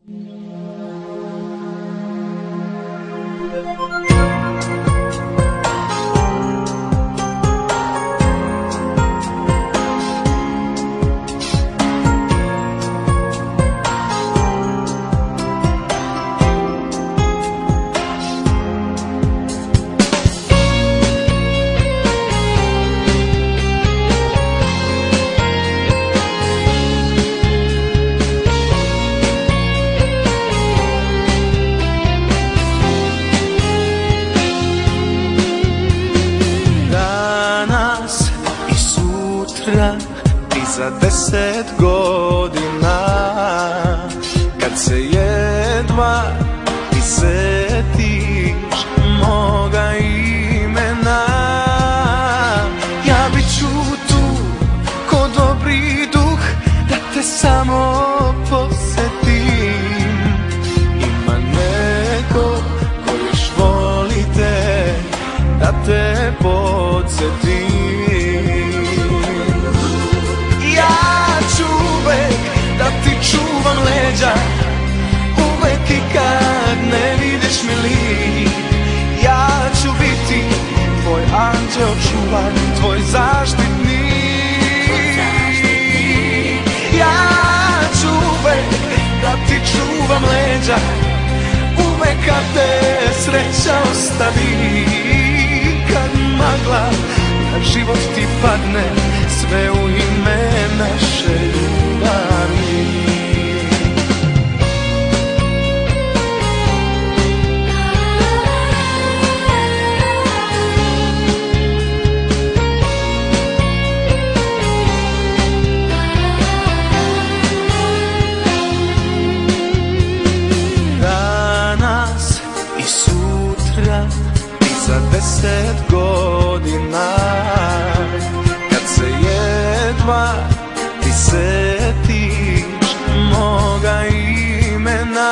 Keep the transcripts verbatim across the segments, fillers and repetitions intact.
I za deset godina, kad se jedva ti setiš moga imena, ja bit ću tu ko dobri duh da te samo posetim. Ima neko ko još volite da te podsjetim. Čuvam leđa uvek i kad ne vidiš mi lik, ja ću biti tvoj anđeo čuvar, tvoj zaštitnik. Ja ću uvek da ti čuvam leđa, uvek kad te sreća ostavi. Kad magla na život ti padne, sve u ime naše ljubavi. Danas i sutra i za deset godina, kad se jedva ti setiš moga imena,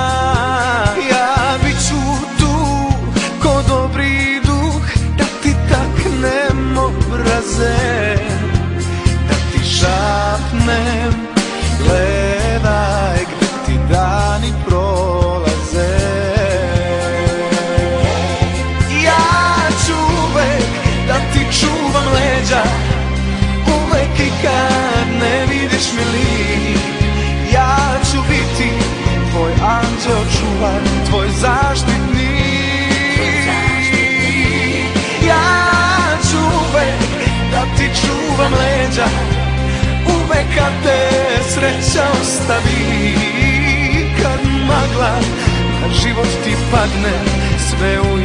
ja bit ću tu ko dobri duh da ti taknem obraze, da ti šapnem gledaj gde ti dani prolaze. Ja ću uvek da ti čuvam leđa, uvek i kad ne vidiš mi lik, ja ću biti tvoj anđeo čuvar, tvoj zaštitnik. Ja ću uvek da ti čuvam leđa, uvek kad te sreća ostavi. Kad magla na život ti padne, sve u